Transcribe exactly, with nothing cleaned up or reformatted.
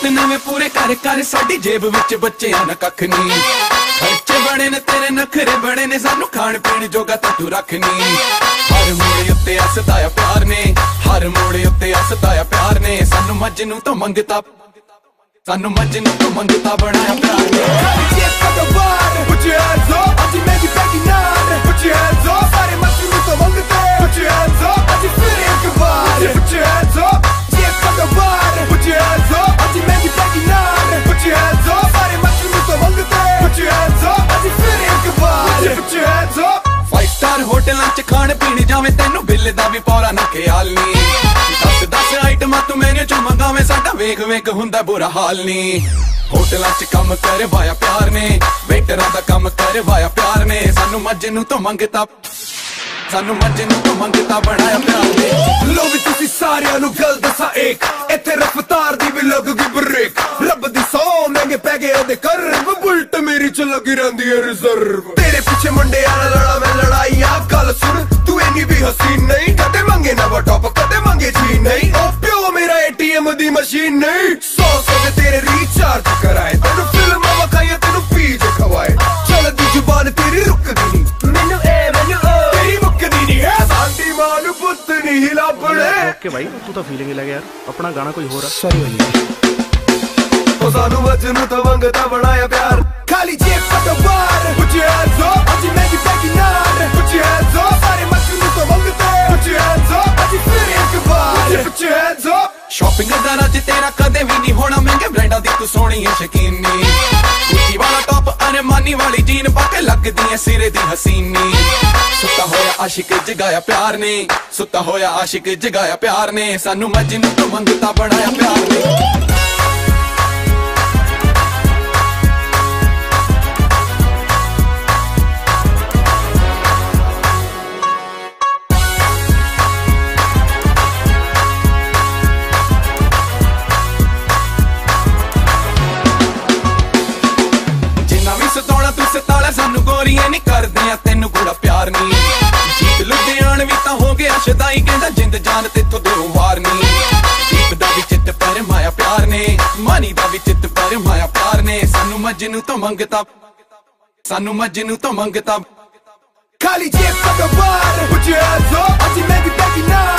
ਪੁੱਤ ਨਵੇਂ ਪੂਰੇ ਕਰ ਕਰ ਸਾਡੀ ਜੇਬ ਵਿੱਚ ਬੱਚਿਆਂ ਨਾ ਕੱਖ ਨਹੀਂ। ਖਰਚੇ ਬੜੇ ਨੇ ਤੇਰੇ ਨਖਰੇ ਬੜੇ ਨੇ ਸਾਨੂੰ ਖਾਣ ਪੀਣ ਜੋਗਾ ਤਾਂ ਤੂੰ ਰੱਖ ਨੀ। ਹਰ ਮੋੜੇ ਉੱਤੇ ਹੱਸਦਾ ਪਿਆਰ ਨੇ, ਹਰ ਮੋੜੇ ਉੱਤੇ ਹੱਸਦਾ ਪਿਆਰ ਨੇ। ਸਾਨੂੰ ਮਜਨੂ ਤੋਂ ਮੰਗਤਾ, ਸਾਨੂੰ ਮਜਨੂ ਤੋਂ ਮੰਗਤਾ ਬਣਾਇਆ ਪਿਆਰ ਨੇ। Put your hands up, ਅੱਜ ਮੈਂ ਵੀ ਬੈਗੀ ਨਾਲ। Put your hands up, ਸਾਰੇ ਮਜਨੂ ਤੋਂ ਮੰਗਤੇ। Put your hands up, ਅੱਜ ਫਿਰ ਇੱਕ ਵਾਰ। Put your hands up, ਜੇ ਕਦੋਂ ਬਾਰ। Put your hands up, ਅੱਜ ਮੈਂ ਵੀ ਬੈਗੀ ਨਾਲ। Put your hands up, ਸਾਰੇ ਮਜਨੂ ਤੋਂ ਮੰਗਤੇ। Put your hands up, ਅੱਜ ਫਿਰ ਇੱਕ ਵਾਰ। Put your hands up। Five star ਹੋਟਲਾਂ ਚ ਖਾਣ ਪੀਣ ਜਾਵੇਂ ਤੈਨੂੰ ਬਿੱਲ ਦਾ ਵੀ ਪੌਰਾ ਨਾ ਖਿਆਲ ਨੀ। ਦਸ ਦਸ ਆਈਟਮਾਂ ਤੂੰ ਮੈਨੂ ਚੋਂ ਮੰਗਾਵੇਂ ਸਾਡਾ ਵੇਖ ਵੇਖ ਹੁੰਦਾ ਬੁਰਾ ਹਾਲ ਨੀ। ਹੋਟਲਾਂ ਚ ਕੰਮ ਕਰਵਾਇਆ ਪਿਆਰ ਨੇ, ਵੇਟਰਾਂ ਦਾ ਕੰਮ ਕਰਵਾਇਆ ਪਿਆਰ ਨੇ। ਸਾਨੂੰ ਮਜਨੂ ਤੋਂ ਮੰਗਤਾ, ਸਾਨੂੰ ਮਜਨੂ ਤੋਂ ਮੰਗਤਾ ਬਣਾਇਆ ਪਿਆਰ ਨੇ। ਲੋ ਵੀ ਤੁਸੀਂ ਸਾਰਿਆਂ ਨੂੰ ਗੱਲ ਦੱਸਾਂ ਇੱਕ, ਇੱਥੇ ਰਫਤਾਰ ਦੀ ਵੀ ਲੱਗੂਗੀ ਬ੍ਰੇਕ। ਰੱਬ ਦੀ ਸੌ ਮਹਿੰਗੇ ਪੈ ਗਏ ਉਹਦੇ ਕਰਮ, ਬੁਲਟ ਮੇਰੀ ਚ ਲੱਗੀ ਰਹਿੰਦੀ ਹੈ ਰਿਜ਼ਰਵ। ਤੇਰੇ ਪਿੱਛੇ ਮੁੰਡਿਆਂ ਨਾਲ ਲੜਾ ਮੈਂ ਲੜਾਈਆਂ, ਗੱਲ ਸੁਣ ਤੂੰ ਇੰਨੀ ਵੀ ਹਸੀਨ ਨਹੀਂ। ਕਦੇ ਮੰਗੇ ਨਵਾਂ ਟੌਪ ਕਦੇ ਮੰਗੇ ਜੀ ਨਹੀਂ। ਉਹ ਪਿਓ ਮੇਰਾ ਏਟੀਐਮ ਦੀ ਮਸ਼ੀਨ ਨਹੀਂ। ਸੌ ਸੌ ਦੇ ਤੇਰੇ ਰੀਚਾਰਜ ਕਰਾਏ, ਤੈਨੂੰ ਫਿਲਮਾਂ ਵਿਖਾਈਆਂ ਤੈਨੂੰ ਪੀਜੇ ਖਵਾਏ। ਚੱਲਦੀ ਜ਼ੁਬਾਨ ਤੇਰੀ ਰੁਕਦੀ ਨਹੀਂ, ਮੈਨੂੰ ਇਹ ਮੈਨੂੰ ਉਹ ਤੇਰੀ ਮੁੱਕਦੀ ਨਹੀਂ ਹੈ। ਸਾਡੀ ਮਾਂ ਨੂੰ ਪੁੱਤ ਨਹੀਂ ਲੱਭਣੇ। ਓਕੇ ਭਾਈ ਤੂੰ ਤਾਂ ਫੀਲਿੰਗ ਲੈ ਗਿਆ ਯਾਰ, ਆਪਣਾ ਗਾਣਾ ਕੋਈ ਹੋਰ ਆ। ਸੌਰੀ ਭਾਈ। ਉਹ ਸਾਨੂੰ ਮਜਨੂ ਤੋਂ ਮੰਗਤਾ ਬਣਾਇਆ ਪਿਆਰ, ਖਾਲੀ ਜੇਬ ਕਦੋਂ ਬਾਰ। Put your hands up, ਅੱਜ ਮੈਂ ਵੀ ਬੈਗੀ ਨਾਲ। Put your hands up, ਸਾਰੇ ਮਜਨੂ ਤੋਂ ਮੰਗਤੇ। Put your hands up, ਅੱਜ ਫਿਰ ਇੱਕ ਵਾਰ। Put your hands up। Shopping ਦਾ ਰਾਜ ਤੇਰਾ ਕਦੇ ਵੀ ਨਹੀਂ ਹੋਣਾ, ਮਹਿੰਗੇ ਬ੍ਰਾਂਡਾਂ ਦੀ ਤੂੰ ਸੋਹਣੀ ਹੈ ਸ਼ਕੀਨੀ। ਗੁੱਚੀ ਵਾਲਾ ਟੌਪ ਅਰਮਾਨੀ ਵਾਲੀ ਜੀਨ ਪਾ ਕੇ ਲੱਗਦੀ ਐ ਸਿਰੇ ਦੀ ਹਸੀਨੀ। ਸੁੱਤਾ ਹੋਇਆ ਆਸ਼ਿਕ ਜਗਾਇਆ ਪਿਆਰ ਨੇ, ਸੁੱਤਾ ਹੋਇਆ ਆਸ਼ਿਕ ਜਗਾਇਆ ਪਿਆਰ ਨੇ। ਸਾਨੂੰ ਮਜਨੂ ਤੋਂ ਮੰਗਤਾ ਬਣਾਇਆ ਪਿਆਰ ਨੇ। ਸਾਨੂੰ ਗੋਰੀਆਂ ਨਹੀਂ ਕਰਦੀਆਂ ਤੈਨੂੰ ਗੋੜਾ ਪਿਆਰ ਨੀ। ਜੀਤ ਲੁਧਿਆਣ ਵੀ ਤਾਂ ਹੋ ਗਿਆ ਸ਼ਦਾਈ, ਕਹਿੰਦਾ ਜਿੰਦ ਜਾਨ ਤੇਥੋਂ ਦਿਲੋਂ ਵਾਰ ਨੀ। ਦੀਪ ਦਾ ਵੀ ਚਿੱਤ ਪਰ ਮਾਇਆ ਪਿਆਰ ਨੇ, ਮਾਨੀ ਦਾ ਵੀ ਚਿੱਤ ਪਰ ਮਾਇਆ ਪਿਆਰ ਨੇ। ਸਾਨੂੰ ਮਜਨੂ ਤੋਂ ਮੰਗਤਾ, ਸਾਨੂੰ ਮਜਨੂ ਤੋਂ ਮੰਗਤਾ, ਖਾਲੀ ਜੇਬ ਕਦੋਂ ਬਾਰ। Put your hands up, ਅੱਜ ਮੈਂ ਵੀ ਬੈਗੀ ਨਾਲ।